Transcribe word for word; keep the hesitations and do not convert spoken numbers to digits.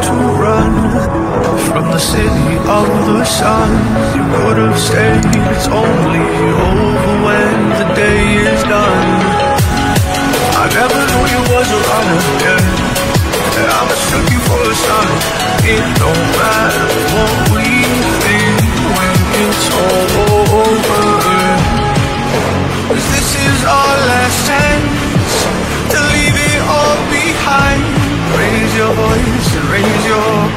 to run from the city of the sun. You could have stayed, it's only over when the day is done. I never knew you was a runner, yeah. I mistook you for a son. It don't matter what we think when it's all over, 'cause this is our last chance to leave it all behind. Raise your voice and raise your